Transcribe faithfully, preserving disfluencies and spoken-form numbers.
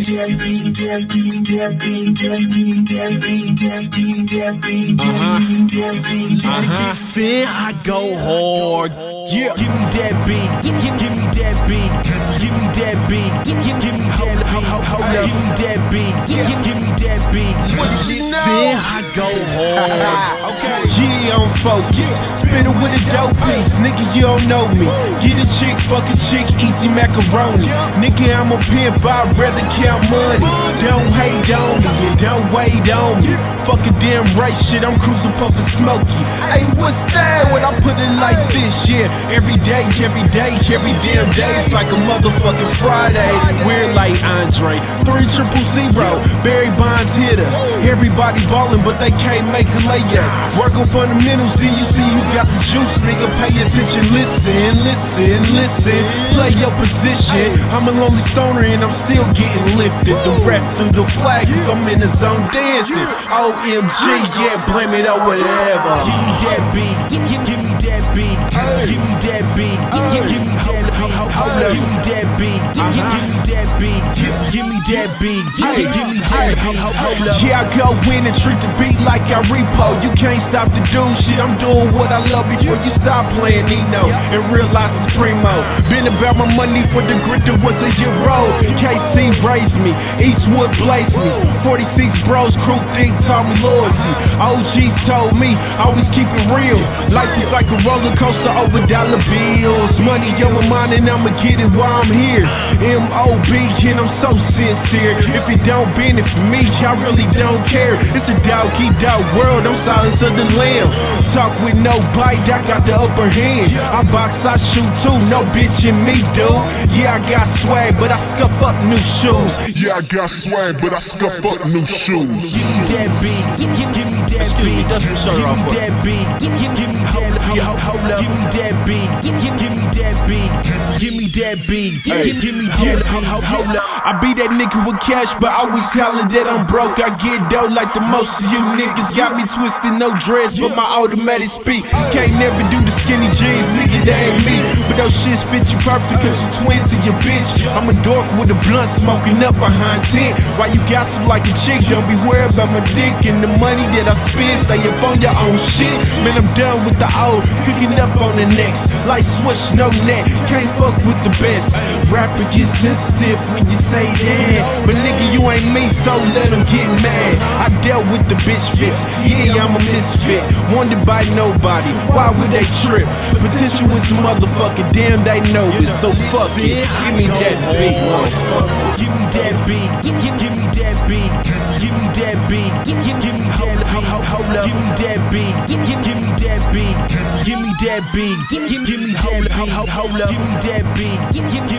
Uh-huh. Sin, I go hard. Yeah. Give me that beat. Give, give, give me that beat. Give me that beat. Give, give, give me that beat. Hold up. Give me that beat. Give, give, give me that beat. What did you know? Sin, I go hard. Okay. Yeah, I'm focused. Spit it with a dope piece. Nigga, you don't know me. Get a chick, fuck a chick, easy macaroni. Nigga, I'm a pimp, I'd rather count money. Don't hate on me and don't wait on me. Fuck a damn race shit, I'm cruising puffin' smoky. Hey, what's that when I put it like this? Yeah, every day, every day, every damn day. It's like a motherfucking Friday. We're like Andre, three triple zero, Barry Bonds hitter. Everybody ballin', but they can't make a layup. Work on fundamentals, then you see you got the juice, nigga. Pay attention, listen, listen, listen. Play your position. I'm a lonely stoner and I'm still getting lifted. The rap through the flag, cause I'm in the zone dancing. O M G, yeah, blame it on whatever. Give me that beat, give, give, give me that beat. Give me that beat, give, give, give me that beat. Hold up, give me that beat, give, give, give me that beat. Give me that beat, give, give, give me that beat. Hold up. Yeah, I go in and treat the beat like I repo. You can't stop the do shit, I'm doing what I love before you stop playing Nino and realize it's primo. Been about my money for the grit that was a year old. K C raised me, Eastwood blazed me. forty-six bros, crew think taught me loyalty. O Gs told me, always keep it real. Life is like a roller coaster over dollar bills. Money on my mind and I'ma get it while I'm here. M O B and I'm so sincere. If it don't benefit me, I really don't care. It's a dog-eat-dog world, I'm silence of the lamb. Talk with no bite, I got the upper hand. I box, I shoot too, no bitch in me, dude. Yeah, I got swag, but I scuff up new shoes. Yeah, I got swag, but I scuff up new shoes. Give me that beat, give, give, give me that beat. That's what Give me that beat, give, give, give me that beat. Hold up, give me that beat, give, give, give me that beat. Give me that beat, give, give, give me that beat. Hold up. I be that nigga with cash, but always holler that I'm broke. I get dough like the most of you niggas. Got me twisted, no dreads, but my automatic speak. Can't never do the skinny jeans, nigga, that ain't me. But those shits fit you perfect, cause you twin to your bitch. I'm a dork with a blunt smoking up behind tent. Why you gossip like a chick? Don't be worried about my dick and the money that I spend. Stay up on your own shit. Man, I'm done with the old, cooking up on the next. Like switch, no net, can't fuck with the best. Rapper get sensitive when you say that, but nigga, you ain't me, so let them get mad. I dealt with the bitch fits, yeah, I'm a misfit. Wanted by nobody, why would they trip? Potential is a motherfucker, damn, they know it, so fuck it. Give me that beat, motherfucker. Give me that beat, give, give, give me that beat. Give me that beat, give, give, give me that beat. Hold up, give me that beat, give, give, give me that beat. Give me that beat, give, give, give me that beat. Hold up, give me that beat, give, give, give